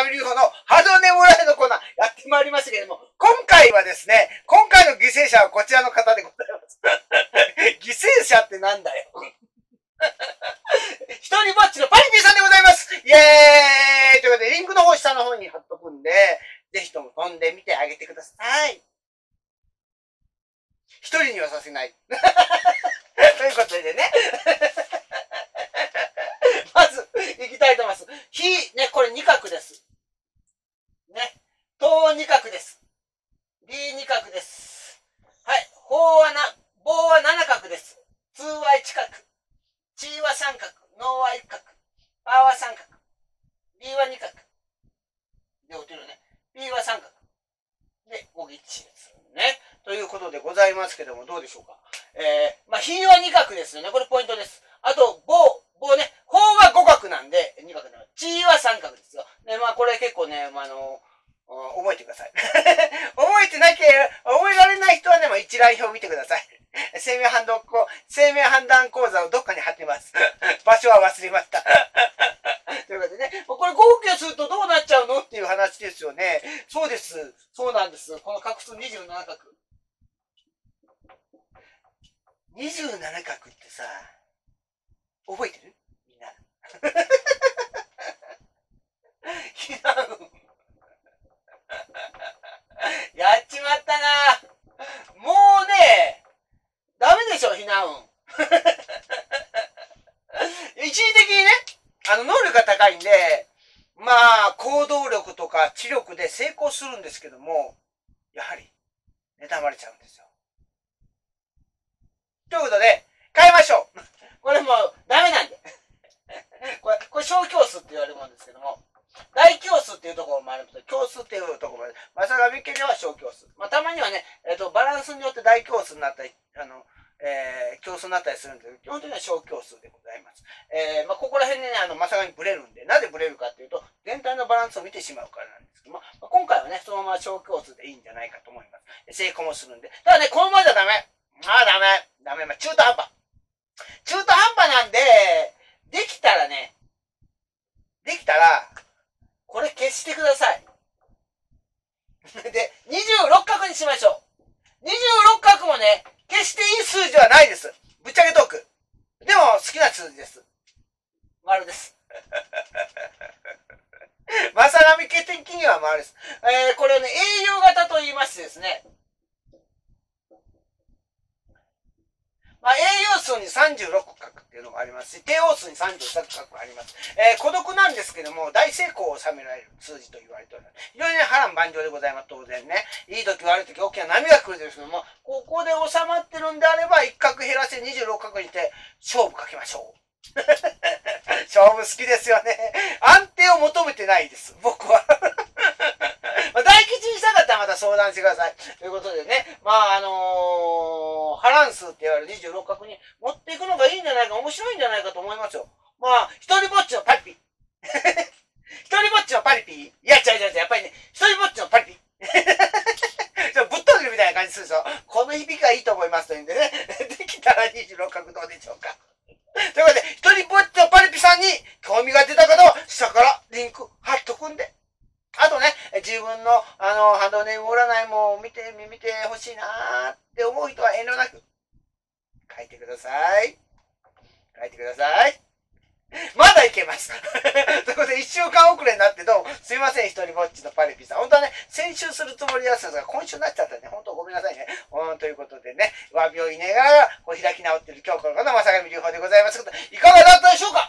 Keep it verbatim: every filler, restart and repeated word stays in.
上流法のハードネムライのコーナーやってまいりましたけれども、今回はですね、今回の犠牲者はこちらの方でございます。犠牲者ってなんだよ。一人ぼっちのパリピーさんでございます。イエーイということで、リンクの方下の方に貼っとくんで、ぜひとも飛んでみてあげてください。一人にはさせない。ということでね。まず、行きたいと思います。ひ、ね、これ二角です。ね。と二角です。り二角です。はい。ほうはな、棒は七角です。つは一角。ちは三角。のは一角。パは三角。りは二角。で、おてるね。ぴは三角。で、ごぎ一ですね。ということでございますけども、どうでしょうか。えー、まあ、ひは二角ですよね。これポイントです。あと、棒、棒ね。ほうは五角なんで、二角なの。ちは三角ですよ。ね、まあ、これ結構ね、まあ、あの、覚えてください。覚えてなきゃ、覚えられない人はね、まあ、一覧表を見てください。生命判断講、生命判断講座をどっかに貼ってます。場所は忘れました。ということでね、これ合計するとどうなっちゃうのっていう話ですよね。そうです。そうなんです。この画数にじゅうなな角。にじゅうなな角ってさ、覚えてる？みんな。ひなうんやっちまったな。もうね、ダメでしょ、ひなうん一時的にね、あの、能力が高いんで、まあ、行動力とか知力で成功するんですけども、やはり、妬まれちゃうんですよ。ということで、変えましょう。これもう、ダメなんで。これ、これ小教数って言われるもんですけども、大教数っていうところもあると、教数っていうところまで、まさがみ家では小教数。まあ、たまにはね、えっと、バランスによって大教数になったり、あの、えー、教数になったりするんですけど、基本的には小教数でございます。えー、まあ、ここら辺でね、あの、まさがみブレるんで、なぜブレるかっていうと、全体のバランスを見てしまうからなんですけども、まあ、今回はね、そのまま小教数でいいんじゃないかと思います。成功もするんで。ただね、このままじゃダメ。ああ、ダメ。ダメ。まあ、中途半端。中途半端なんで、できたらね、できたら、これ消してください。で、にじゅうろっ角にしましょう。にじゅうろっ角もね、決していい数字はないです。ぶっちゃけトーク。でも、好きな数字です。丸です。まさがみ家的には丸です。えー、これをね、栄養型と言いましてですね。まあ、栄養数にさんじゅうろっ角っていうのがありますし、帝王数にさんじゅうさん角があります。えー、孤独なんですけども、大成功を収められる数字と言われております。非常にね、波乱万丈でございます。当然ね。いい時悪い時大きな波が来るんですけども、ここで収まってるんであれば、いっ角減らしてにじゅうろっ角にして、勝負かけましょう。勝負好きですよね。安定を求めてないです。僕は。まあ、大吉にしたかったらまた相談してください。ということでね。まあ、あのー、波乱数って言われるにじゅうろっ角に持っていくのがいいんじゃないか、面白いんじゃないかと思いますよ。まあ、一人ぼっちのパリピ。一人ぼっちのパリピ。いや、違う違う違う。やっぱりね、一人ぼっちのパリピ。ぶっ飛んでるみたいな感じするでしょ。この響きがいいと思いますというんでね。できたらにじゅうろっ角どうでしょうか。ということで、一人ぼっちのパリピさんに興味が出た方は、下からリンク貼っとくんで。あとね、自分の、あの、ハンドネーム占いも見て、見てほしいなーって思う人は遠慮なく、書いてください。書いてください。まだいけます。ということで、一週間遅れになってどうも、すいません、一人ぼっちのパリピさん。本当はね、先週するつもりだったんですが、今週になっちゃったんで、本当ごめんなさいね。うん、ということでね、詫びを言いながら、こう開き直っている今日この方のまさがみ流法でございますけど、いかがだったでしょうか？